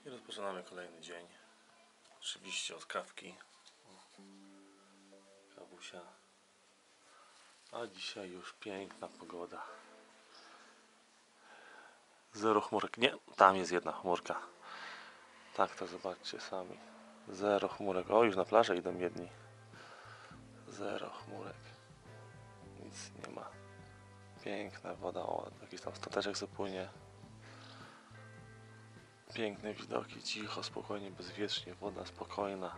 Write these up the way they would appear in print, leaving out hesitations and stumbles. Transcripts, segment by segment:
I rozpoczynamy kolejny dzień. Oczywiście od kawki. Kawusia. A dzisiaj już piękna pogoda. Zero chmurek. Nie, tam jest jedna chmurka. Tak to zobaczcie sami. Zero chmurek. O, już na plażę idą jedni. Zero chmurek. Nic nie ma. Piękna woda. O, jakiś tam stateczek zapłynie. Piękne widoki. Cicho, spokojnie, bezwiecznie. Woda spokojna.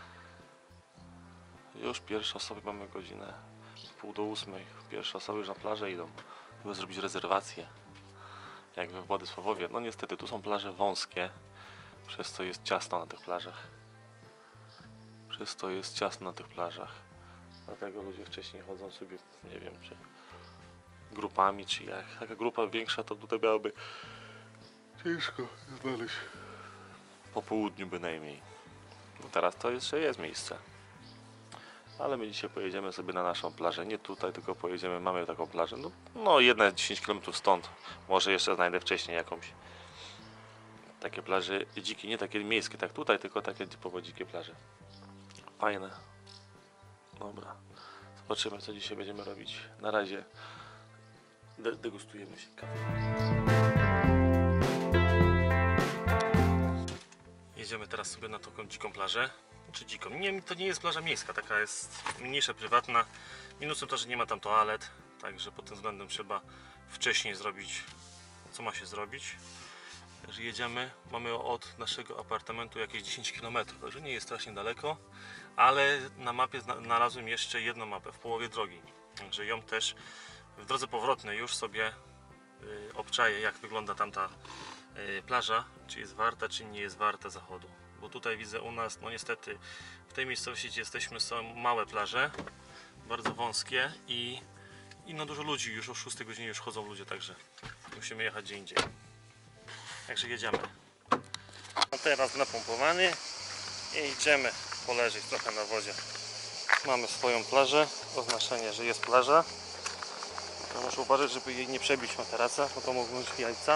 Już pierwsze osoby, mamy godzinę 7:30. Pierwsze osoby już na plażę idą. Żeby zrobić rezerwację. Jak we Władysławowie. No niestety, tu są plaże wąskie. Przez to jest ciasno na tych plażach. Dlatego ludzie wcześniej chodzą sobie, nie wiem, czy grupami, czy jak. Taka grupa większa, to tutaj miałoby ciężko znaleźć. Po południu bynajmniej. No teraz to jeszcze jest miejsce. Ale my dzisiaj pojedziemy sobie na naszą plażę. Nie tutaj, tylko pojedziemy, mamy taką plażę. No jedna 10 km stąd. Może jeszcze znajdę wcześniej jakąś. Takie plaże dzikie, nie takie miejskie, tak tutaj, tylko takie typowo dzikie plaże. Fajne. Dobra. Zobaczymy, co dzisiaj będziemy robić. Na razie degustujemy się kawę. Jedziemy teraz sobie na taką dziką plażę. Czy dziką? Nie, to nie jest plaża miejska, taka jest mniejsza, prywatna. Minusem to, że nie ma tam toalet, także pod tym względem trzeba wcześniej zrobić, co ma się zrobić. Także jedziemy, mamy od naszego apartamentu jakieś 10 km, także nie jest strasznie daleko, ale na mapie znalazłem jeszcze jedną mapę w połowie drogi, także ją też w drodze powrotnej już sobie obczaję, jak wygląda tamta plaża, czy jest warta, czy nie jest warta zachodu. Bo tutaj widzę u nas, no niestety w tej miejscowości, gdzie jesteśmy, są małe plaże, bardzo wąskie i no dużo ludzi, już o 6 godzinie już chodzą ludzie, także musimy jechać gdzie indziej. Także jedziemy. A teraz napompowany i idziemy poleżeć trochę na wodzie. Mamy swoją plażę, oznaczenie, że jest plaża. To muszę uważać, żeby jej nie przebić materaca, bo to mogą być jajca.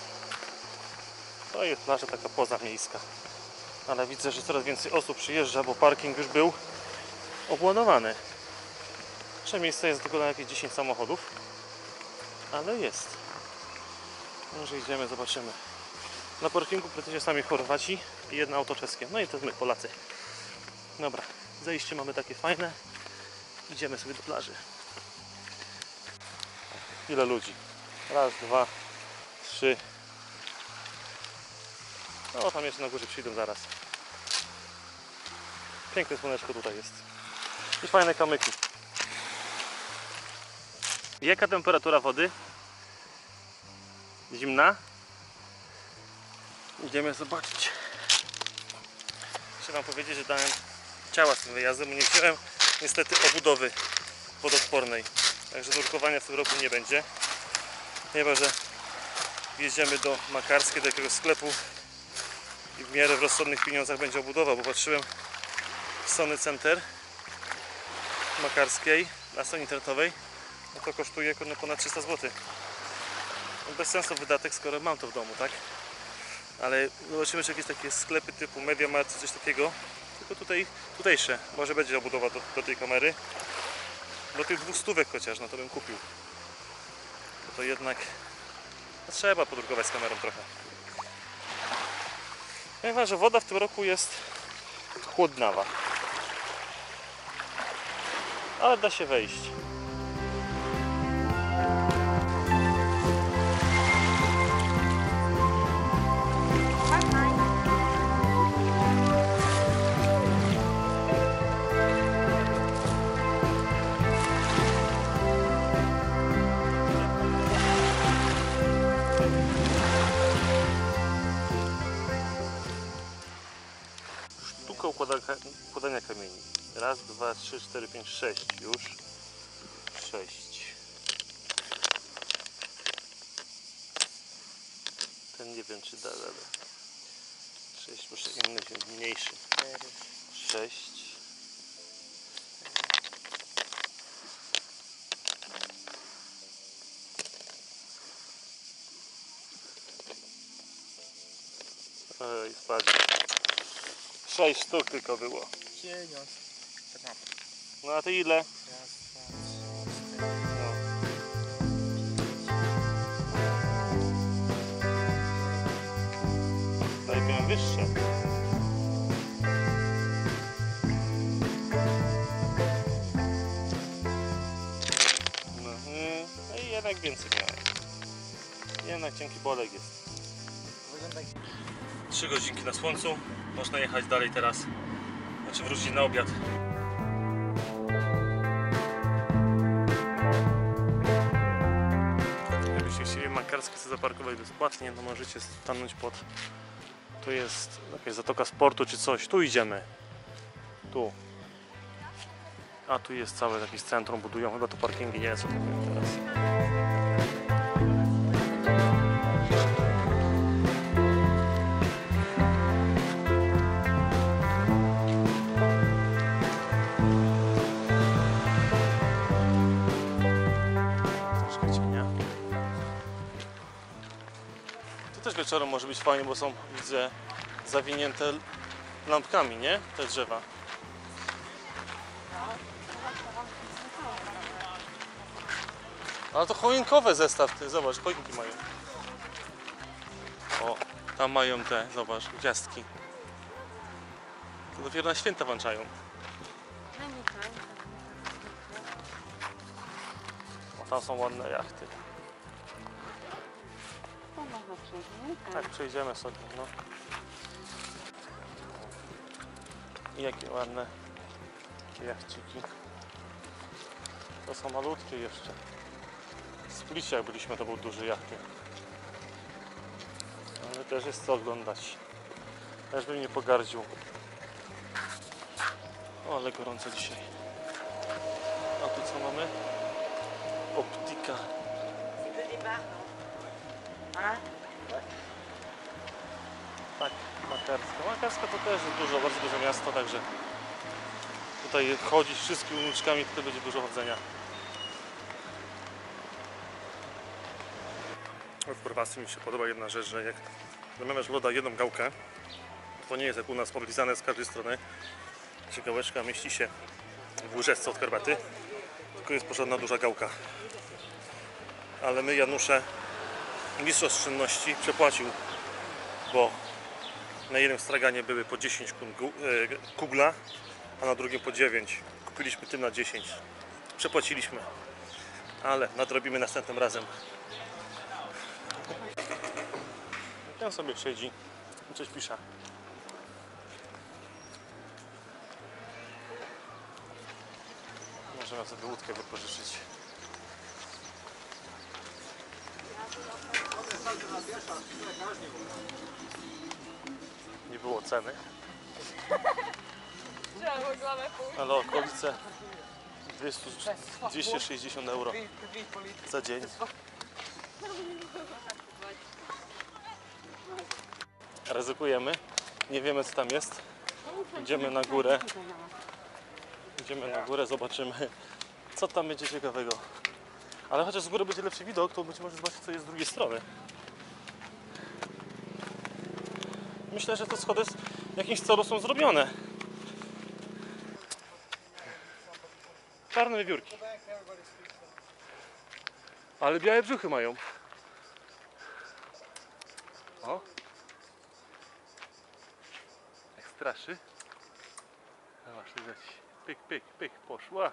To jest plaża taka pozamiejska. Ale widzę, że coraz więcej osób przyjeżdża, bo parking już był obładowany. Nasze miejsce jest tylko na jakieś 10 samochodów, ale jest. Może idziemy, zobaczymy. Na parkingu praktycznie sami Chorwaci i jedno auto czeskie. No i to my, Polacy. Dobra, zejście mamy takie fajne. Idziemy sobie do plaży. Ile ludzi? Raz, dwa, trzy. No tam jeszcze na górze przyjdą zaraz. Piękne słoneczko tutaj jest. I fajne kamyki. Jaka temperatura wody? Zimna? Idziemy zobaczyć. Chcę wam powiedzieć, że dałem ciała z tym wyjazdem, bo nie wziąłem niestety obudowy wodoodpornej. Także nurkowania w tym roku nie będzie. Chyba że jedziemy do Makarskiej, do jakiegoś sklepu i w miarę w rozsądnych pieniądzach będzie obudowa, bo patrzyłem w Sony Center Makarskiej na stronie internetowej, no to kosztuje ponad 300 zł. No bez sensu wydatek, skoro mam to w domu, tak? Ale zobaczymy, czy jakieś takie sklepy typu MediaMarkt czy coś takiego, tylko tutejsze. Może będzie obudowa do tej kamery. Do tych 200 chociaż, no to bym kupił. Bo to jednak no, trzeba podrukować z kamerą trochę. Powiem wam, że woda w tym roku jest chłodnawa. Ale da się wejść. Układania kamieni. Raz, dwa, trzy, cztery, pięć, sześć. Już 6. Ten nie wiem, czy da radę. 6, muszę inny wziąć, mniejszy. 6. Oj, patrz. 6 sztuk tylko było. No a ty ile? No. Tutaj byłem wyższe. No i jednak więcej miałem. Jednak cienki bolek jest. 3 godzinki na słońcu. Można jechać dalej teraz. Znaczy wrócić na obiad. Jakbyście chcieli makarskie sobie zaparkować bezpłatnie, to możecie stanąć pod... Tu jest jakaś zatoka sportu czy coś. Tu idziemy. Tu. A tu jest całe jakieś centrum, budują chyba to parkingi, nie wiem co to mówię teraz. Troszkę cienia. Tu też wieczorem może być fajnie, bo są, widzę, zawinięte lampkami, nie? Te drzewa. Ale to choinkowe zestaw, ty zobacz, choinki mają. O, tam mają te, zobacz, gwiazdki. To dopiero na święta włączają. O, tam są ładne jachty. Tak, przejdziemy sobie, no. I jakie ładne jachciki. To są malutkie jeszcze. W Splicie jak byliśmy, to był duży jachty. Ale też jest co oglądać. Też bym nie pogardził. O, ale gorąco dzisiaj. A tu co mamy? Optika. Tak, Makarska. Makarska to też jest dużo, bardzo duże miasto, także tutaj chodzić wszystkimi uliczkami, tutaj będzie dużo chodzenia. W Chorwacji mi się podoba jedna rzecz, że jak zamawiasz loda jedną gałkę, to nie jest jak u nas podlizane z każdej strony, gdzie gałeczka mieści się w łyżeczce od herbaty, tylko jest porządna duża gałka. Ale my, Janusze, mistrz oszczędności przepłacił, bo na jednym straganie były po 10 kugla, a na drugim po 9. Kupiliśmy tym na 10. Przepłaciliśmy, ale nadrobimy następnym razem. Tam sobie siedzi i coś pisze. Możemy sobie łódkę wypożyczyć. Nie było ceny, ale okolice 260 euro za dzień. Ryzykujemy, nie wiemy co tam jest. Idziemy na górę. Idziemy na górę, zobaczymy co tam będzie ciekawego. Ale chociaż z góry będzie lepszy widok, to być może zobaczyć co jest z drugiej strony. Myślę, że te schody w jakimś celu są zrobione. Czarne wiewiórki. Ale białe brzuchy mają. O. Jak straszy. Zobacz, leci. Pyk, pyk, pyk, poszła.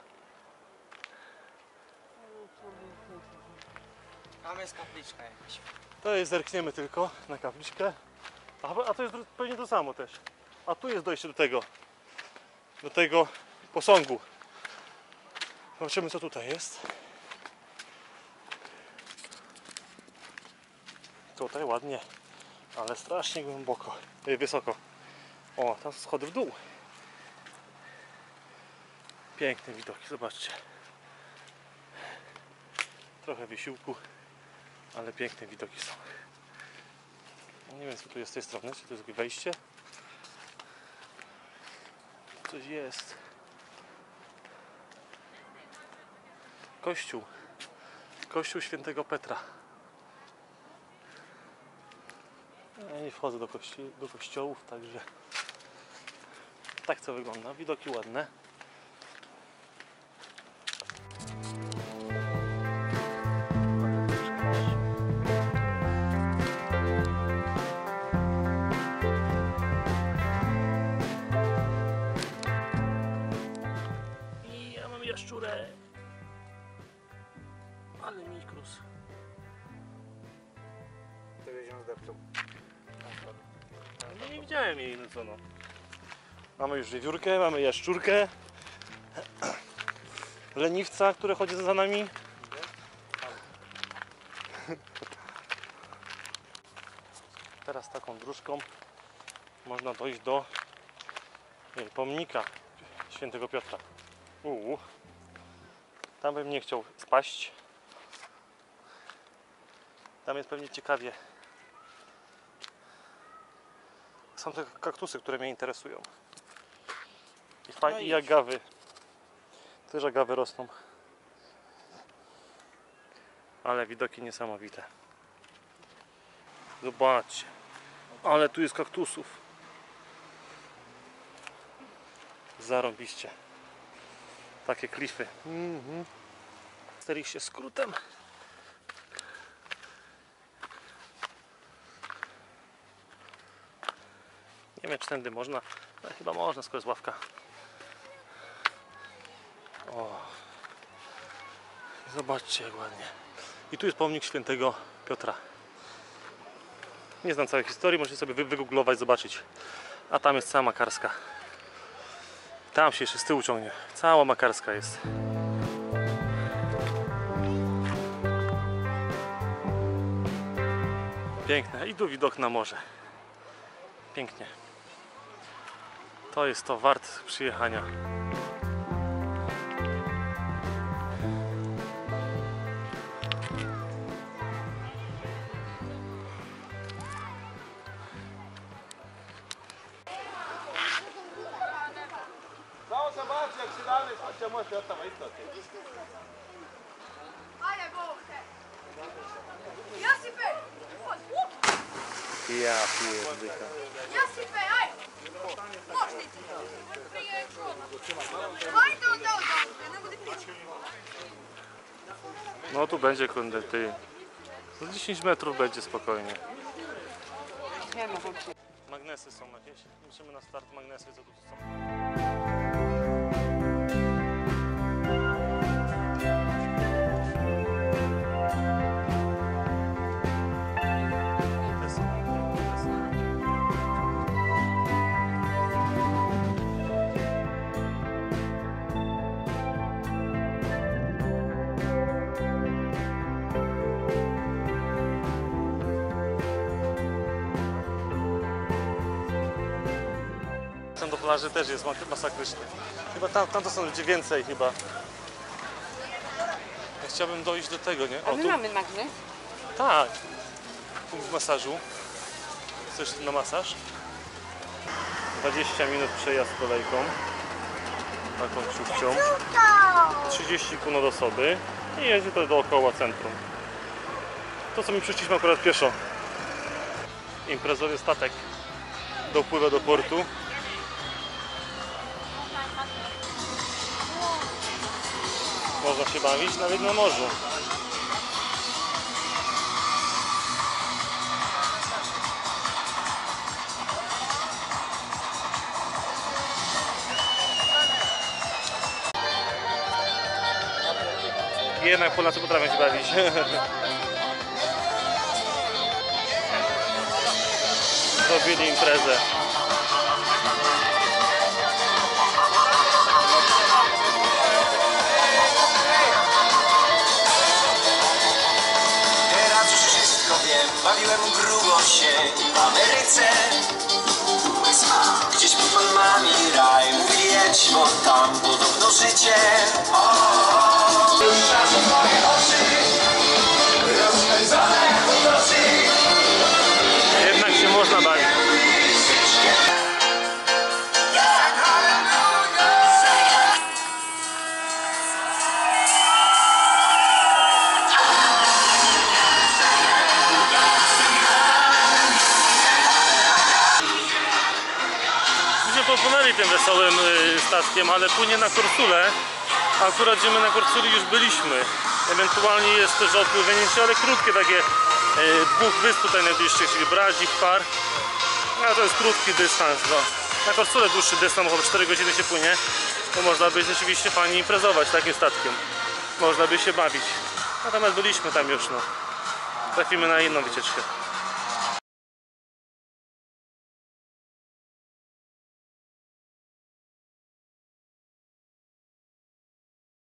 Tam jest kapliczka jakaś. To jest, zerkniemy tylko na kapliczkę. A to jest pewnie to samo też. A tu jest dojście do tego posągu. Zobaczymy co tutaj jest. Tutaj ładnie, ale strasznie głęboko, wysoko. O, tam są schody w dół. Piękne widoki, zobaczcie. Trochę wysiłku, ale piękne widoki są. Nie wiem co tu jest z tej strony, czy to jest wejście? Coś jest. Kościół. Kościół Świętego Petra. Ja nie wchodzę do kościołów, także tak to wygląda. Widoki ładne. I ja mam jaszczurę. Ale mikrus. No nie widziałem jej, no co no. Mamy już wiewiórkę, mamy jaszczurkę. Leniwca, który chodzi za nami. Teraz taką dróżką można dojść do pomnika Świętego Piotra. Tam bym nie chciał spaść. Tam jest pewnie ciekawie. Są te kaktusy, które mnie interesują. I agawy. Też agawy rosną. Ale widoki niesamowite. Zobaczcie. Ale tu jest kaktusów. Zarąbiście. Takie klify. Stary się skrótem. Nie wiem, czy tędy można, ale chyba można, skoro jest ławka. O. Zobaczcie, jak ładnie. I tu jest pomnik Świętego Piotra. Nie znam całej historii, możecie sobie wygooglować, zobaczyć. A tam jest cała Makarska. Tam się jeszcze z tyłu ciągnie. Cała Makarska jest. Piękne. I tu widok na morze. Pięknie. To jest to wart przyjechania. Samo zobaczy, jak się dalej spać, może od tam istoty. Ajde, Bogte! Josipe! Ja pierdyka. Josipe, ajde! Možda ti! Prije čudno. Ajde onda odavde, ne bude pići. No tu będzie kurde ty. Za 10 metrów będzie spokojnie. Magnesy są jakieś. Musimy na start magnesy, co tu są. Te są. Do plaży też jest masakrycznie. Chyba tam to są ludzie więcej chyba. Ja chciałbym dojść do tego, nie? A O, my tu, mamy magnes? tak. Punkt masażu. Chcesz na masaż? 20 minut przejazd kolejką. Taką krzyżcią. 30 kun od osoby. I jedzie to dookoła centrum. To co mi przyszliśmy akurat pieszo. Imprezowy statek dopływa do portu. Można się bawić nawet na morzu. Jednak Polacy potrafią się bawić. Zrobili imprezę. Bawiłem grubo się w Ameryce. Gdzieś pod palmami raj. Mówi jedź, bo tam podobno życie. Patrzą moje oczy rozpędzone w nocy. Jednak się można bawić. popłynęli tym wesołym statkiem, ale płynie na Korsulę. A akurat gdzie my na Korsuli już byliśmy. Ewentualnie jest też odpłynięcie, ale krótkie takie. Dwóch wysp tutaj najbliższych, czyli Bradzik, Par. A to jest krótki dystans. No. Na Korsulę dłuższy dystans, około 4 godziny się płynie. To można by rzeczywiście fajnie imprezować takim statkiem. Można by się bawić. Natomiast byliśmy tam już, no. Trafimy na inną wycieczkę.